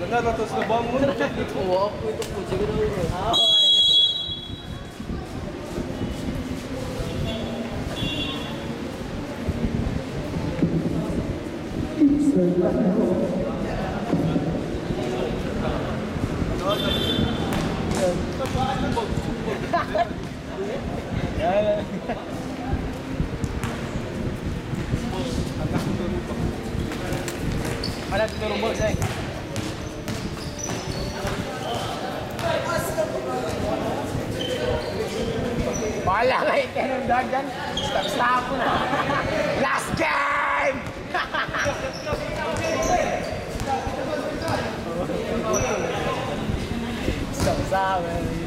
Naratos na bangun. Oo, ako ito po. Siguro ulo. Ada di rumah saya. Wala ka itinundan dyan. Stop ko na. Last game! Stop.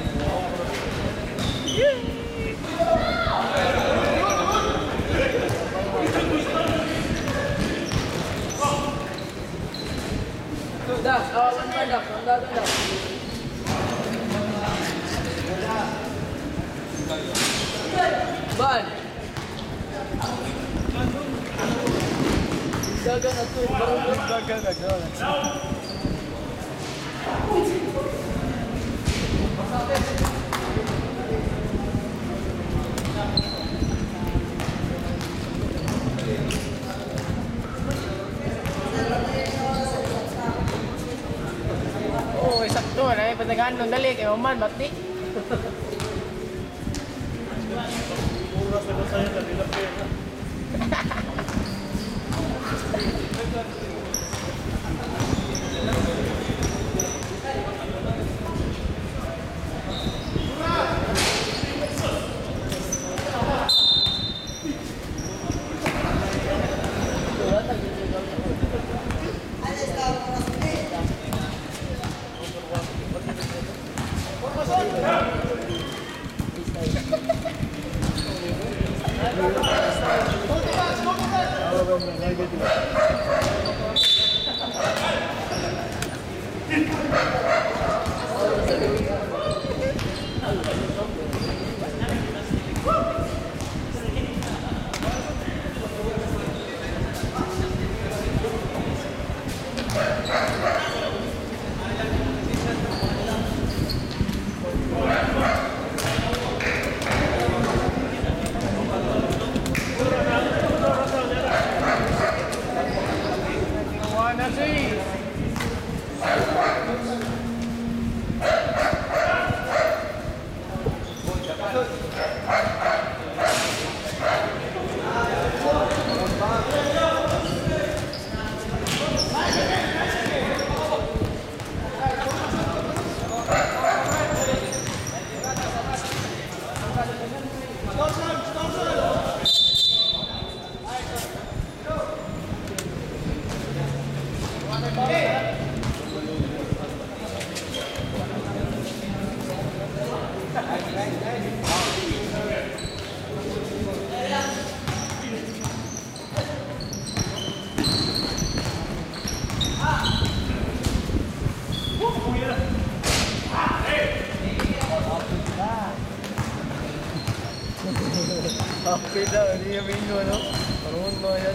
Dah, dah. Ban. Jaga na to, baru jaga na. Oh, sakto na patagaan ng dali kay Oman bakti. Oras na saya tadi lapis. Happy daw, hindi yung bingo, no? Parang mo yan.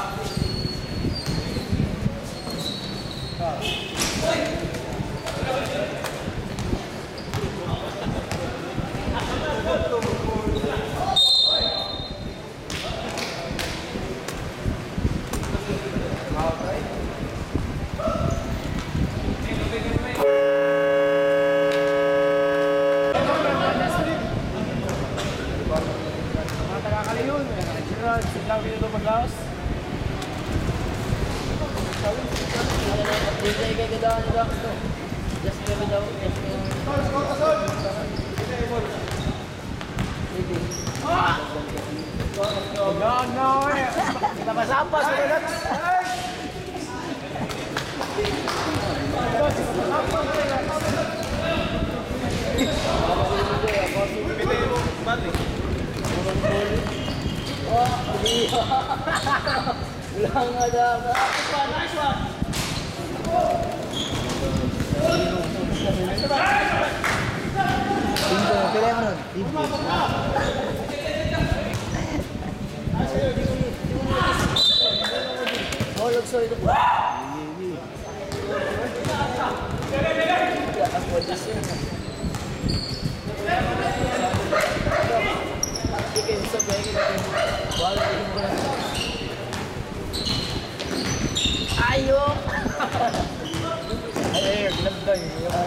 Sidang dito maglaos. Bisa kayak gitu aja. Just kayak jauh. No, kita pas-pas sudah. Ulang ada. Nice one. Pilih mana? Oh, looks so itu. Ayo. Ayo, ginagday.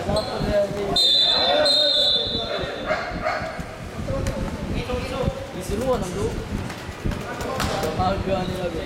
Disuruhan ang do. Maga nila ba?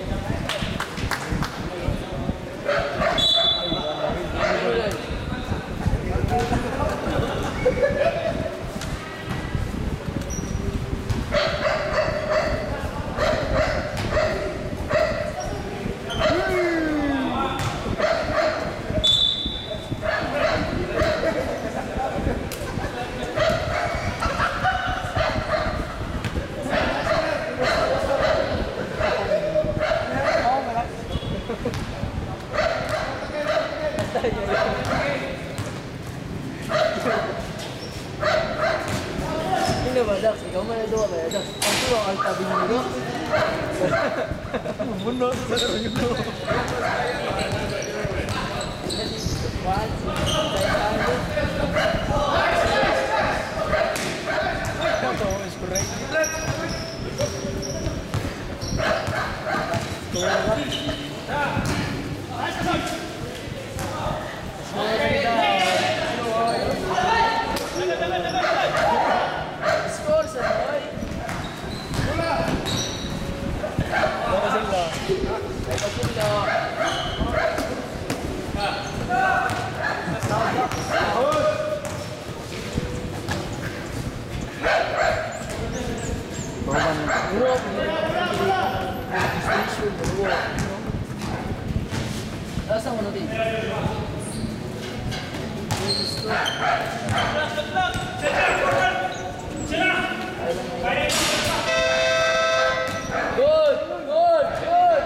Ini ba, Dax? Ikaw man na doon ba, Dax? Ang tuwa ang tabi nyo. Mundo sa sarap nyo. What? Ito is correct. Asa mo natin? Good, good, good.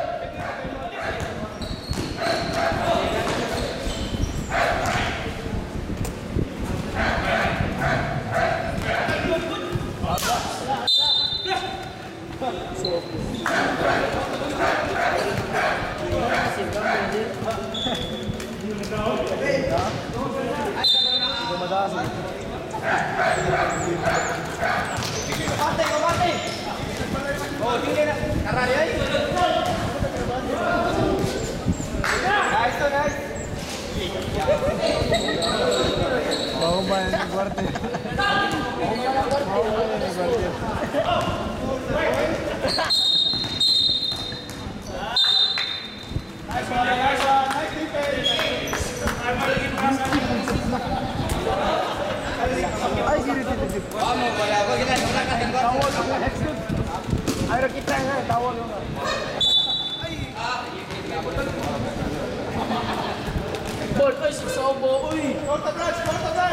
Mau main di kuartel. Ayo kita yang tawal dong. Bol, ay susobo, uy. Corta atrás, corta atrás.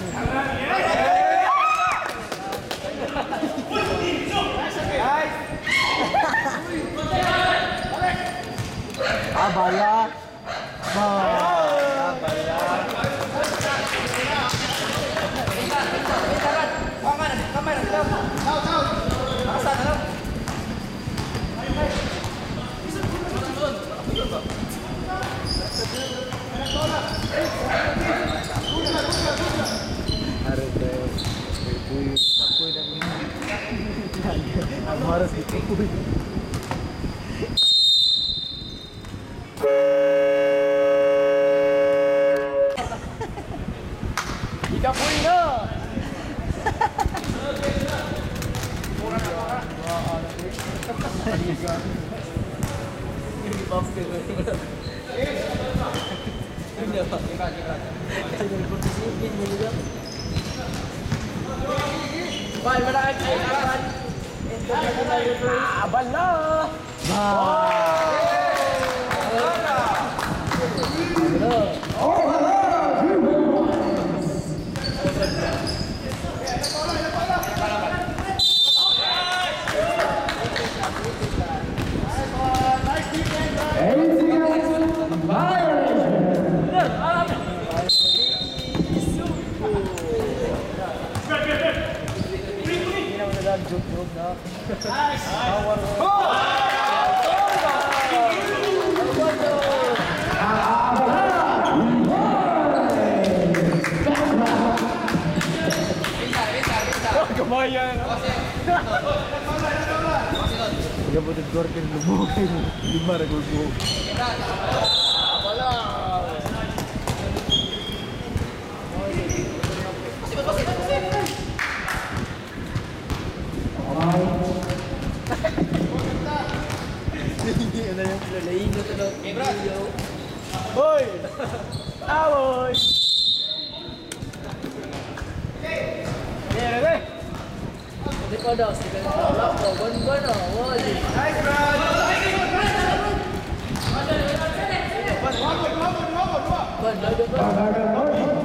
Abala. Harus dikukui. Dikakui na. Ini box ke. Ini apa? Ini posisi ini juga. Bye, mana akan? Abang lah. Joke na. Power. Gaya. Tiga butuh gorker lubuk. Lima lubuk. Wala. Ini ada yang lain tu tu. Boy. Aboy. Di ko daw, sige na. Wala ko, gon-gon o. Wali. Nice, Brad! Gon.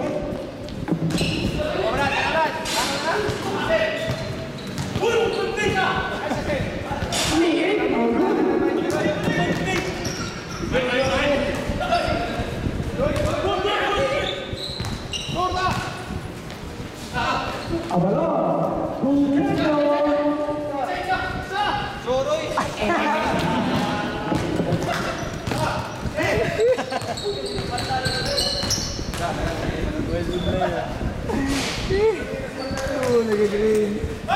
Lagi green.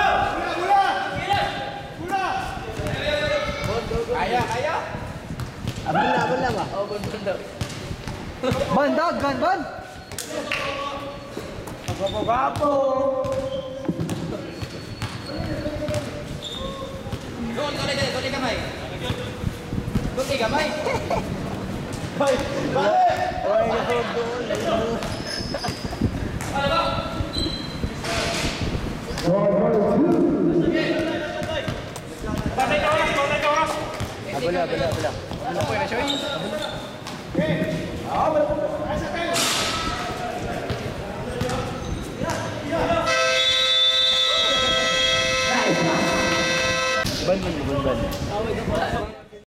Ayah. Abala ba? Oh, gon daw. Bandag, ban. Gapo. Dole kamay. Dole kamay. Balik. Oy, gol. Abala. Ano po na choy? Ban. Away ka pa.